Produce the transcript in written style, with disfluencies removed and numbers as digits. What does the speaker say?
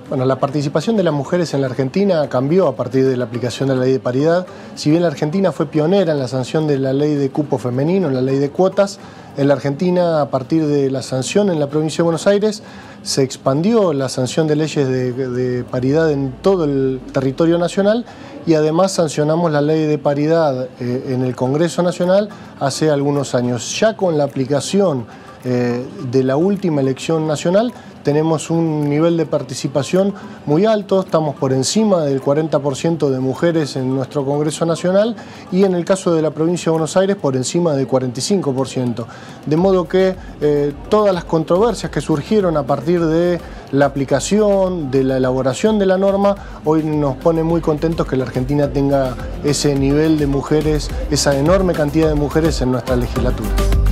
Bueno, la participación de las mujeres en la Argentina cambió a partir de la aplicación de la ley de paridad. Si bien la Argentina fue pionera en la sanción de la ley de cupo femenino, en la ley de cuotas, en la Argentina, a partir de la sanción en la provincia de Buenos Aires, se expandió la sanción de leyes de paridad en todo el territorio nacional y además sancionamos la ley de paridad en el Congreso Nacional hace algunos años. Ya con la aplicación de la última elección nacional tenemos un nivel de participación muy alto, estamos por encima del 40% de mujeres en nuestro Congreso Nacional y en el caso de la provincia de Buenos Aires por encima del 45%. De modo que todas las controversias que surgieron a partir de la aplicación, de la elaboración de la norma, hoy nos pone muy contentos que la Argentina tenga ese nivel de mujeres, esa enorme cantidad de mujeres en nuestra legislatura.